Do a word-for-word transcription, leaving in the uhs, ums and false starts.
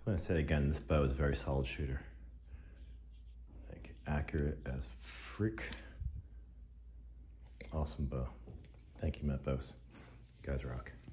I'm gonna say again, this bow is a very solid shooter. Like, accurate as frick. Awesome bow. Thank you, Metbows. You guys rock.